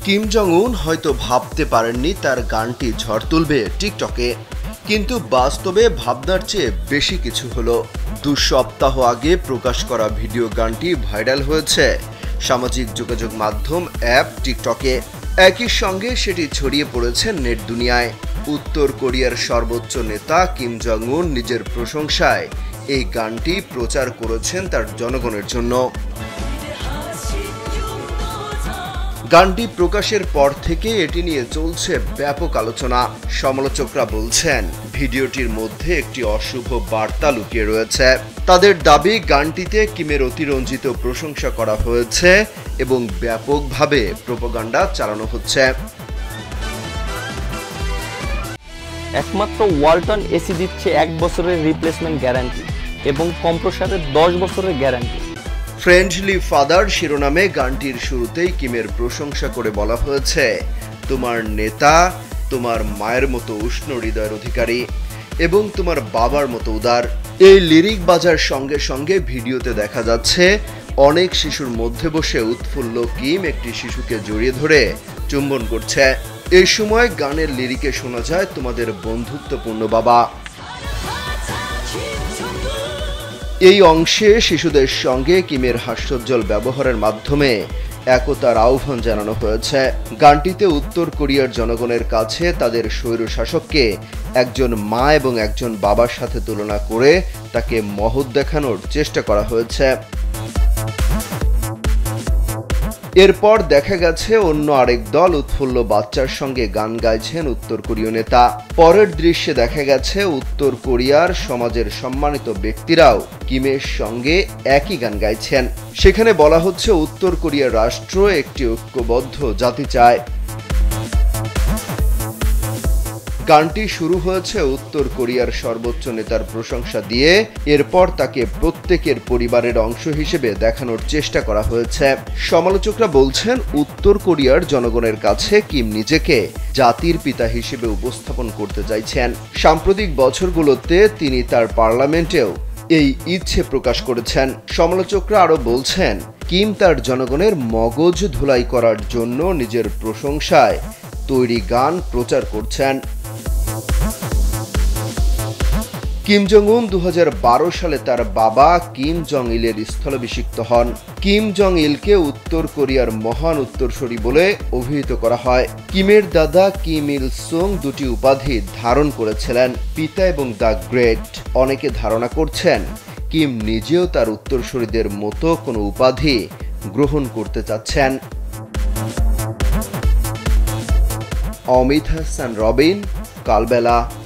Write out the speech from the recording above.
Kim Jong উন হয়তো ভাবতে পারেননি তার গানটি ঝড় তুলবে টিকটকে, কিন্তু বাস্তবে ভাবনার চেয়ে বেশি কিছু হলো। 2 সপ্তাহ আগে প্রকাশ করা ভিডিও গানটি ভাইরাল হয়েছে সামাজিক যোগাযোগ মাধ্যম অ্যাপ টিকটকে। একই সঙ্গে সেটি ছড়িয়ে পড়েছে নেট দুনিয়ায়। উত্তর কোরিয়ার সর্বোচ্চ নেতা কিম জং উন নিজের প্রশংসায় এই গানটি প্রচার করেছেন তার জনগণের জন্য। গানটি প্রকাশের পর থেকে এটি নিয়ে চলছে ব্যাপক আলোচনা। সমালোচকরা বলছেন ভিডিওটির মধ্যে একটি অশুভ বার্তা লুকিয়ে রয়েছে। তাদের দাবি গানটিতে কিমের অতিরঞ্জিত প্রশংসা করা হয়েছে এবং ব্যাপকভাবে প্রোপাগান্ডা চালানো হচ্ছে। একমাত্র ওয়ালটন এসি দিচ্ছে 1 বছরের রিপ্লেসমেন্ট গ্যারান্টি এবং কম্প্রেসারের 10 বছরের গ্যারান্টি। ফ্রেন্ডলি ফাদার শিরোনামে গানটির শুরুতেই কিমের প্রশংসা করে বলা হয়েছে, তোমার নেতা তোমার মায়ের মতো উষ্ণ হৃদয়ের অধিকারী এবং তোমার বাবার মতো উদার। এই লিরিক বাজার সঙ্গে সঙ্গে ভিডিওতে দেখা যাচ্ছে অনেক শিশুর মধ্যে বসে উৎফুল্ল কিম একটি শিশুকে জড়িয়ে ধরে চুম্বন করছে। এই সময় গানের লিরিকে শোনা যায়, তোমাদের বন্ধুত্বপূর্ণ বাবা। এই অংশে শিশুদের সঙ্গে কিমের হাস্যোজ্জ্বল ব্যবহারের মাধ্যমে একতার আহ্বান জানানো হয়েছে। গানটিতে উত্তর কোরিয়ার জনগণের কাছে তাদের স্বৈরশাসককে একজন মা এবং একজন বাবার সাথে তুলনা করে তাকে মহৎ দেখানোর চেষ্টা করা হয়েছে। এরপর দেখা গেছে অন্য আরেক দল উৎফুল্ল বাচ্চার সঙ্গে গান গাইছেন উত্তর কোরীয় নেতা। পরের দৃশ্যে দেখা গেছে উত্তর কোরিয়ার সমাজের সম্মানিত ব্যক্তিরাও কিমের সঙ্গে একই গান গাইছেন। সেখানে বলা হচ্ছে উত্তর কোরিয়ার রাষ্ট্র একটি ঐক্যবদ্ধ জাতি চায়। গানটি শুরু হয়েছে উত্তর কোরিয়ার সর্বোচ্চ নেতার প্রশংসা দিয়ে। এরপর তাকে প্রত্যেকের পরিবারের অংশ হিসেবে দেখানোর চেষ্টা করা হয়েছে। সমালোচকরা বলছেন উত্তর কোরিয়ার জনগণের কাছে কিম নিজেকে জাতির পিতা হিসেবে উপস্থাপন করতে চাইছেন। সাম্প্রতিক বছরগুলোতে তিনি তার পার্লামেন্টেও এই ইচ্ছে প্রকাশ করেছেন। সমালোচকরা আরও বলছেন কিম তার জনগণের মগজ ধুলাই করার জন্য নিজের প্রশংসায় তৈরি গান প্রচার করছেন। কিম জং উন 2012 সালে তার বাবা কিম জং ইলের স্থলাভিষিক্ত হন। কিম জং ইলকে উত্তর কোরিয়ার মহান উত্তরসূরি বলে অভিহিত করা হয়। কিমের দাদা কিম ইল সুং 2টি উপাধি ধারণ করেছিলেন, পিতা এবং দ্য গ্রেট। অনেকে ধারণা করছেন কিম নিজেও তার উত্তরসূরিদের মতো কোনো উপাধি গ্রহণ করতে চাচ্ছেন। অমিত হাসান রবিন, কালবেলা।